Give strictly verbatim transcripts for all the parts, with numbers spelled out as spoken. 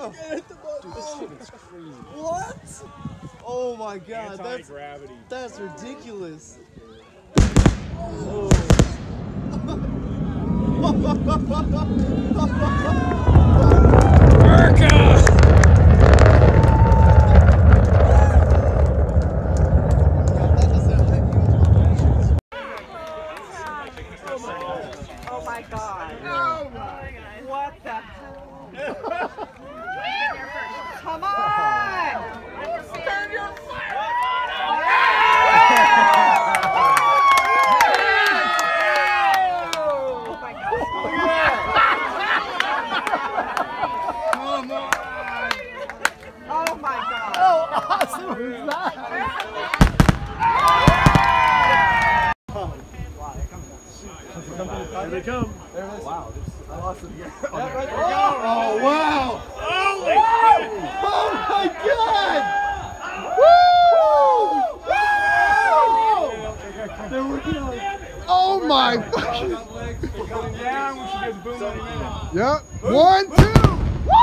go. Dude, this shit is crazy. What? Oh my god, that's that's ridiculous. Oh. Oh my god. No. What the hell? Come on! Turn your fire! Oh my god. Come on! Oh my god. How awesome is that? Here they come. There it is. Wow, this is awesome. Yeah, right there we go. Oh, wow. Holy shit. Oh, my God. Woo! Woo! There we go. Oh, my fucking. Coming down, we should get boom any minute. Yep. One, two. Woo!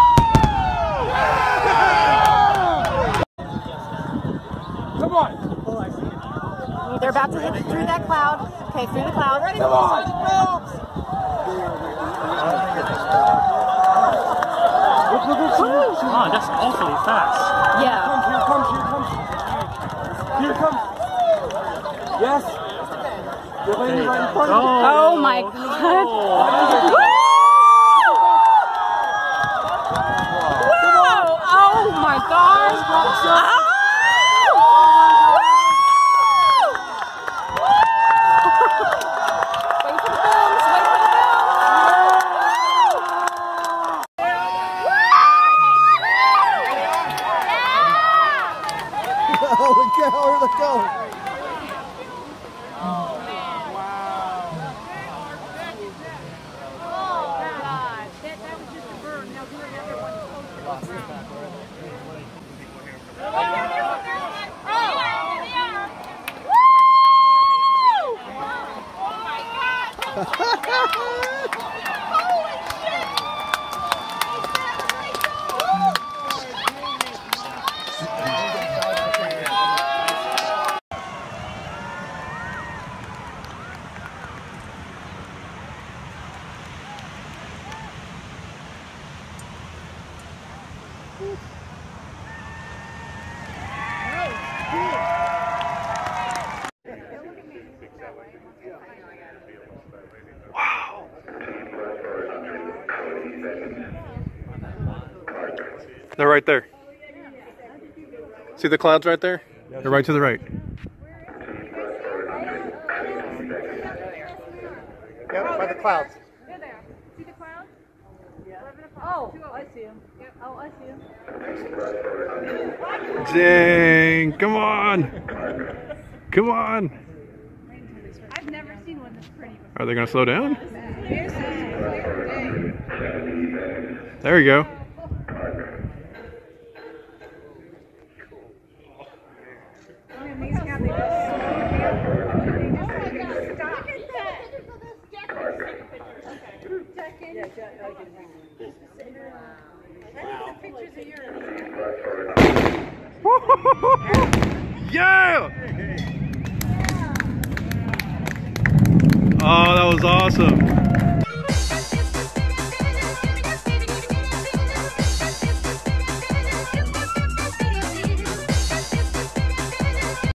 Come on. They're about to hit through that cloud. Okay, through the cloud. Ready? Come on. Oh, that's awfully fast. Yeah. Here comes, here comes. Here comes. Yes. You're landing right in front of you. Oh my god. Whoa! Oh my gosh. Oh! Holy cow, where'd it go? Oh, wow. Oh, God. That, that was just a bird. Now do another one closer to the ground. Oh, oh my God. Holy shit. Wow. They're right there. See the clouds right there? They're right to the right. Yep, by the clouds. There they are. See the clouds? Oh, I see them. Oh, I see them. Dang, come on. Come on. I've never seen one this pretty before. Are they going to slow down? There you go. Yeah! Oh, that was awesome.